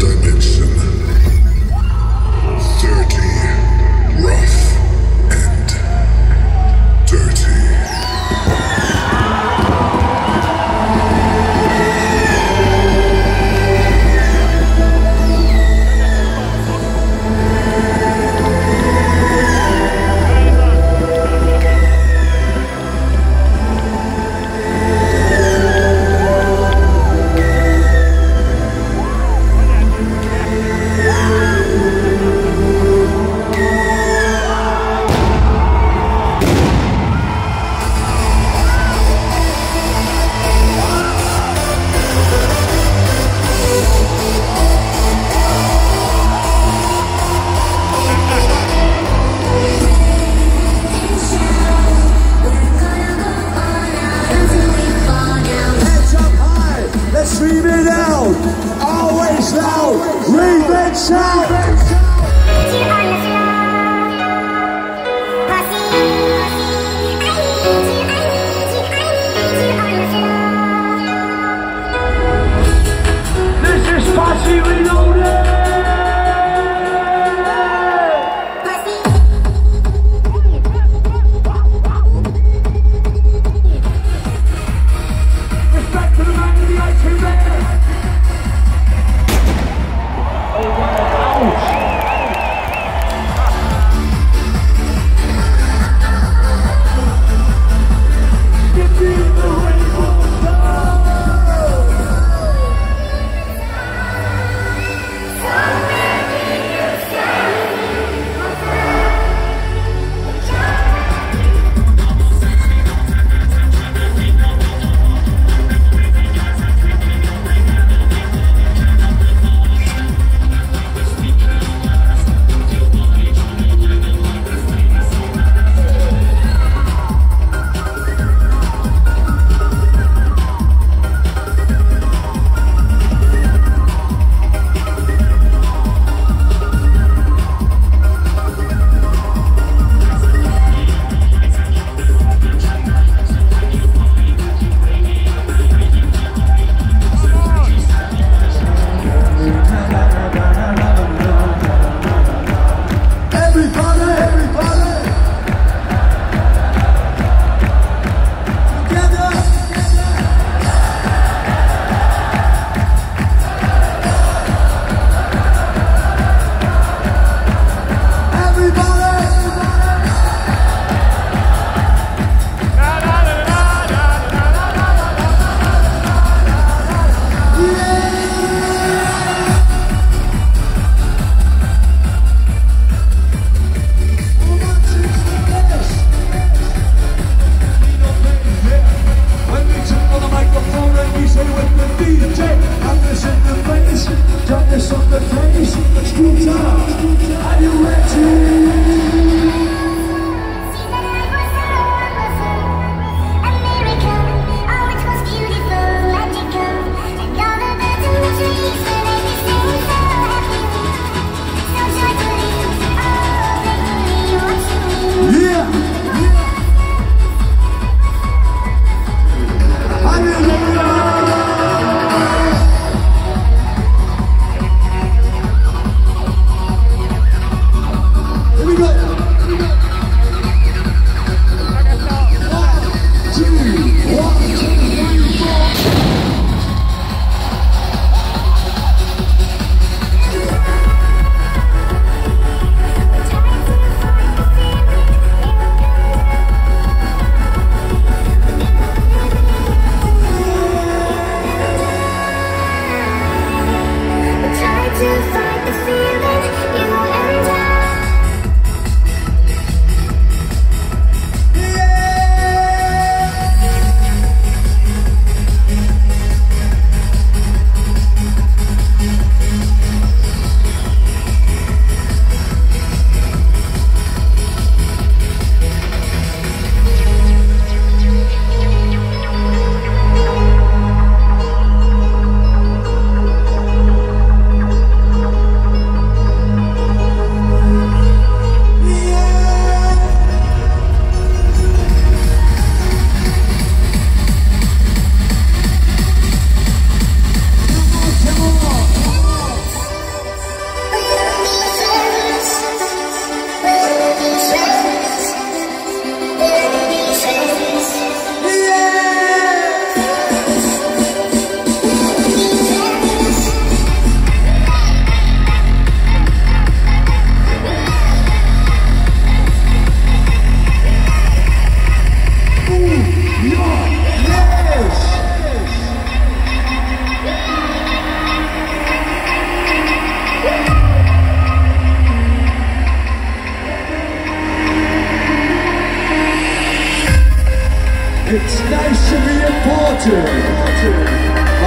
dimension. 30 rough and dirty. Scream it out, always loud, rave and shout. This is Posse Reloaded. Respect to the man in the ice cream man.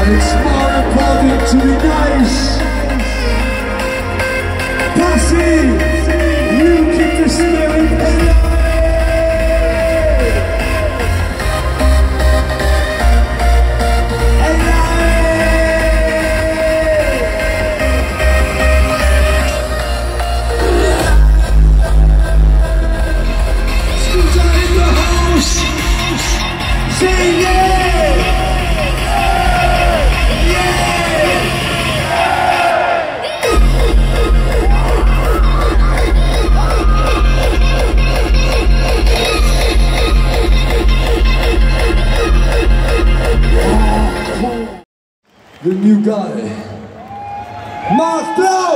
It's more important to be nice. Passy, you keep the spirit alive. Scooter in the house. Say yeah. The new guy, Mark Blow.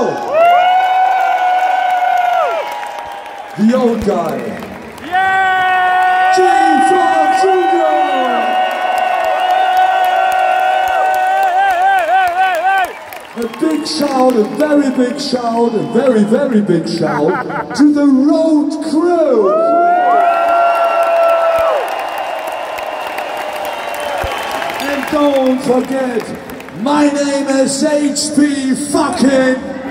The old guy, G-Funk Jr. A big shout, a very big shout, a very, very big shout to the road crew. And don't forget, my name is HP fucking